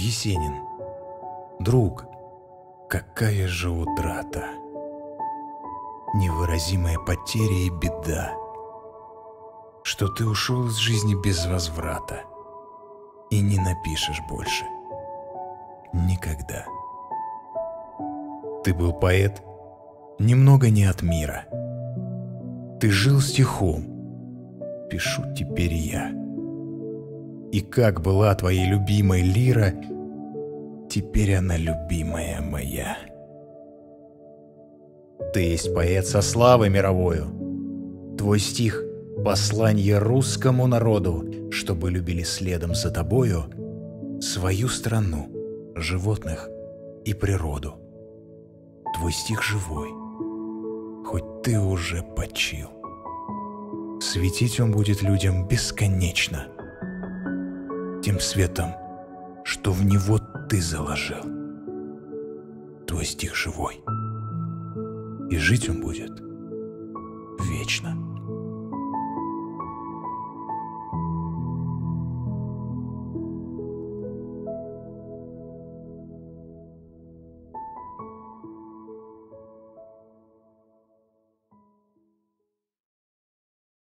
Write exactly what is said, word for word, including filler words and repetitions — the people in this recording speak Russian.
Есенин. Друг, какая же утрата, невыразимая потеря и беда, что ты ушел из жизни без возврата и не напишешь больше никогда. Ты был поэт, немного не от мира. Ты жил стихом, пишу теперь я. И как была твоей любимой лира, теперь она любимая моя. Ты есть поэт со славой мировою. Твой стих — посланье русскому народу, чтобы любили следом за тобою свою страну, животных и природу. Твой стих живой, хоть ты уже почил. Светить он будет людям бесконечно, тем светом, что в него ты заложил. Твой стих живой, и жить он будет вечно.